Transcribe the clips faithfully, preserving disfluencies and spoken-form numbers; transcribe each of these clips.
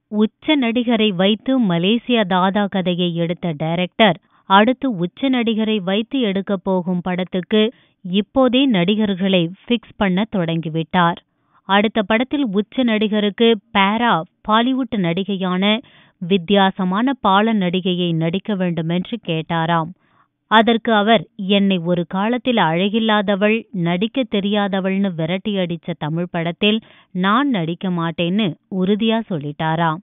உச்ச நடிகரை வைத்து மலேசிய தாதா கதையை எடுத்த டைரக்டர் அடுத்து உச்ச நடிகரை வைத்து எடுக்க போகும் படத்துக்கு இப்போதே நடிகர்களை ஃபிக்ஸ் பண்ண தொடங்கிவிட்டார். அடுத்த படத்தில் உச்ச நடிகருக்கு பேரா பாலிவுட் நடிகையான வித்தியாசமான பால நடிகையை நடிக்க வேண்டுமென்று கேட்டாராம். அதற்கு அவர், என்னை ஒரு காலத்தில் அழகில்லாதவள், நடிக்க தெரியாதவள்னு விரட்டி அடிச்ச தமிழ் படத்தில் நான் நடிக்க மாட்டேன்னு உறுதியா சொல்லிட்டாராம்.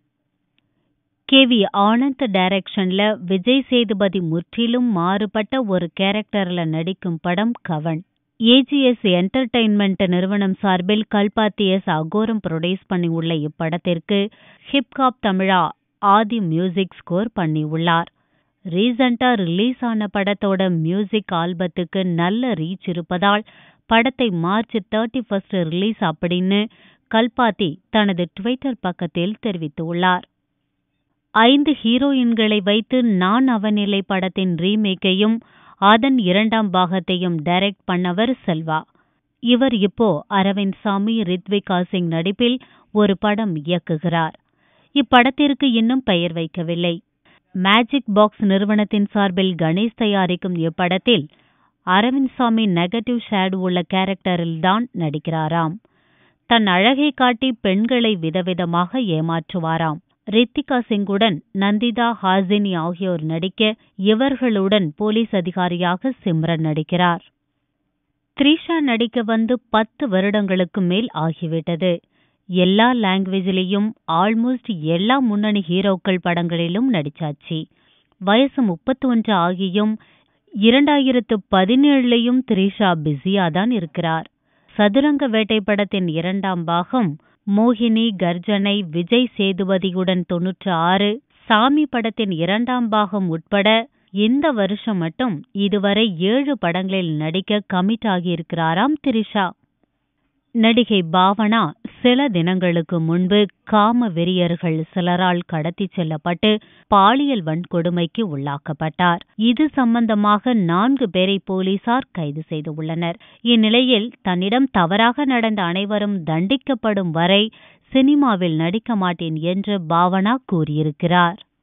கே வி ஆனந்த் டைரக்ஷன்ல விஜய் சேதுபதி முற்றிலும் மாறுபட்ட ஒரு கேரக்டர்ல நடிக்கும் படம் கவன். ஏ ஜி எஸ் என்டர்டெயின்மெண்ட் நிறுவனம் சார்பில் கல்பாத்தி எஸ் அகோரம் ப்ரொடியூஸ் பண்ணி உள்ள இப்படத்திற்கு ஹிப்ஹாப் தமிழா ஆதி மியூசிக் ஸ்கோர் பண்ணி உள்ளார். ரீசண்டா ரிலீஸ் ஆன படத்தோட மியூசிக் ஆல்பத்துக்கு நல்ல ரீச் இருப்பதால் படத்தை மார்ச் தேர்ட்டி ஃபர்ஸ்ட் ரிலீஸ் அப்படின்னு கல்பாத்தி தனது ட்விட்டர் பக்கத்தில் தெரிவித்துள்ளார். ஐந்து ஹீரோயின்களை வைத்து நான் அவனிலை படத்தின் ரீமேக்கையும் அதன் இரண்டாம் பாகத்தையும் டைரக்ட் பண்ணவர் செல்வா. இவர் இப்போ அரவிந்த் சாமி, ரித்விகா சிங் நடிப்பில் ஒரு படம் இயக்குகிறார். இப்படத்திற்கு இன்னும் பெயர் வைக்கவில்லை. மேஜிக் பாக்ஸ் நிறுவனத்தின் சார்பில் கணேஷ் தயாரிக்கும் இப்படத்தில் அரவிந்த் சாமி நெகட்டிவ் ஷேடு உள்ள கேரக்டரில்தான் நடிக்கிறாராம். தன் அழகை காட்டி பெண்களை விதவிதமாக ஏமாற்றுவாராம். ரித்திகா சிங்குடன் நந்திதா ஹாசினி ஆகியோர் நடிக்க இவர்களுடன் போலீஸ் அதிகாரியாக சிம்ரன் நடிக்கிறார். த்ரிஷா நடிக்க வந்து பத்து வருடங்களுக்கு மேல் ஆகிவிட்டது. எல்லா லாங்குவேஜிலையும் ஆல்மோஸ்ட் எல்லா முன்னணி ஹீரோக்கள் படங்களிலும் நடிச்சாச்சு. வயசு முப்பத்தி ஒன்று ஆகியும் இரண்டாயிரத்து பதினேழுலையும் த்ரிஷா பிஸியாதான் இருக்கிறார். சதுரங்க வேட்டை படத்தின் இரண்டாம் பாகம், மோகினி, கர்ஜனை, விஜய் சேதுபதியுடன் தொன்னூற்று ஆறு, சாமி படத்தின் இரண்டாம் பாகம் உட்பட இந்த வருஷம் மட்டும் இதுவரை ஏழு படங்களில் நடிக்க கமிட் ஆகியிருக்கிறாராம் த்ரிஷா. நடிகை பாவனா சில தினங்களுக்கு முன்பு காம வெறியர்கள் சிலரால் கடத்தி செல்லப்பட்டு பாலியல் வன்கொடுமைக்கு உள்ளாக்கப்பட்டார். இது சம்பந்தமாக நான்கு பேரை போலீசார் கைது செய்துள்ளனர். இந்நிலையில் தன்னிடம் தவறாக நடந்த அனைவரும் தண்டிக்கப்படும் வரை சினிமாவில் நடிக்க மாட்டேன் என்று பாவனா கூறியிருக்கிறார்.